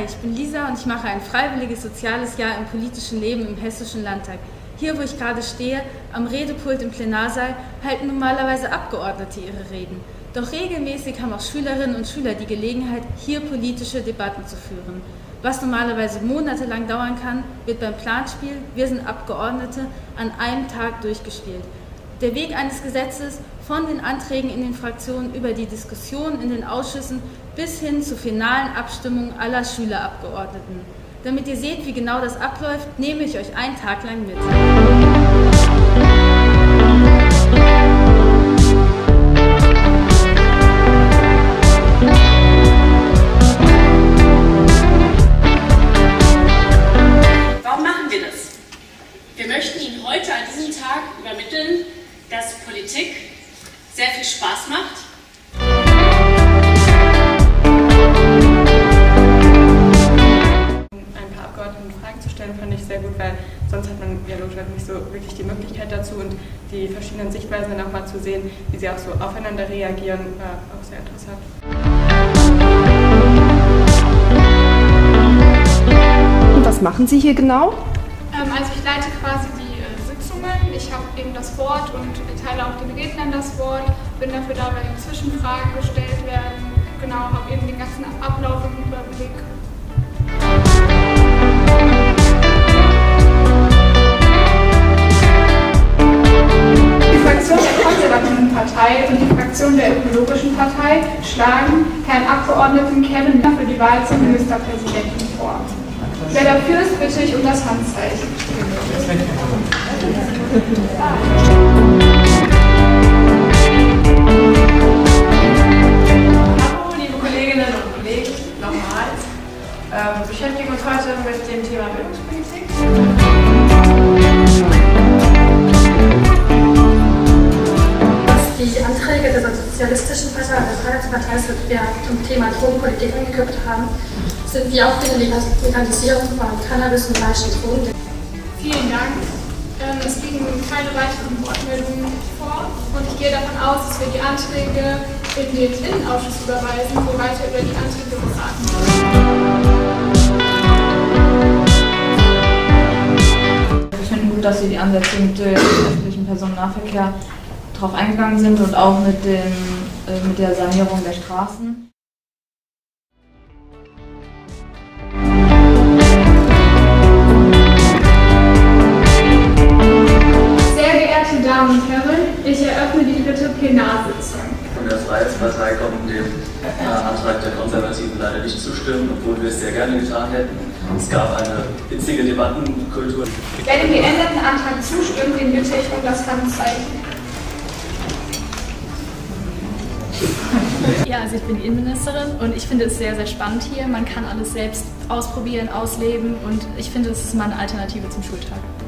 Hi, ich bin Lisa und ich mache ein freiwilliges soziales Jahr im politischen Leben im Hessischen Landtag. Hier, wo ich gerade stehe, am Redepult im Plenarsaal, halten normalerweise Abgeordnete ihre Reden. Doch regelmäßig haben auch Schülerinnen und Schüler die Gelegenheit, hier politische Debatten zu führen. Was normalerweise monatelang dauern kann, wird beim Planspiel "Wir sind Abgeordnete" an einem Tag durchgespielt. Der Weg eines Gesetzes von den Anträgen in den Fraktionen über die Diskussion in den Ausschüssen bis hin zur finalen Abstimmung aller Schülerabgeordneten. Damit ihr seht, wie genau das abläuft, nehme ich euch einen Tag lang mit. Warum machen wir das? Wir möchten Ihnen heute an diesem Tag übermitteln, dass Politik sehr viel Spaß macht. Ein paar Abgeordneten Fragen zu stellen, fand ich sehr gut, weil sonst hat man ja logischerweise nicht so wirklich die Möglichkeit dazu, und die verschiedenen Sichtweisen dann auch mal zu sehen, wie sie auch so aufeinander reagieren, war auch sehr interessant. Und was machen Sie hier genau? Also ich leite quasi die Sitzungen, ich habe eben das Wort und erteile auch den Rednern das Wort, bin dafür da, wenn Zwischenfragen gestellt werden, genau, habe eben den ganzen Ablauf im Überblick. Die Fraktion der Konservativen Partei und die Fraktion der Ökologischen Partei schlagen Herrn Abgeordneten Kevin für die Wahl zum Ministerpräsidenten vor. Wer dafür ist, bitte ich um das Handzeichen. Hallo liebe Kolleginnen und Kollegen, nochmals. Wir beschäftigen uns heute mit dem Thema Bildungspolitik. Die Anträge der Sozialistischen Partei und der Freiheitspartei, die wir zum Thema Drogenpolitik angekündigt haben, sind wie auch für die Legalisierung von Cannabis und weichen Drogen. Vielen Dank. Es liegen keine weiteren Wortmeldungen vor und ich gehe davon aus, dass wir die Anträge in den Innenausschuss überweisen, wo weiter über die Anträge beraten wird. Ich finde gut, dass Sie die Ansätze mit dem öffentlichen Personennahverkehr darauf eingegangen sind und auch mit der Sanierung der Straßen. Sehr geehrte Damen und Herren, ich eröffne die dritte Plenarsitzung. Von der Freiheitspartei konnten dem Antrag der Konservativen leider nicht zustimmen, obwohl wir es sehr gerne getan hätten. Es gab eine hitzige Debattenkultur. Wer dem geänderten Antrag zustimmt, den bitte ich um das Handzeichen. Ja, also ich bin die Innenministerin und ich finde es sehr, sehr spannend hier. Man kann alles selbst ausprobieren, ausleben und ich finde, es ist mal eine Alternative zum Schultag.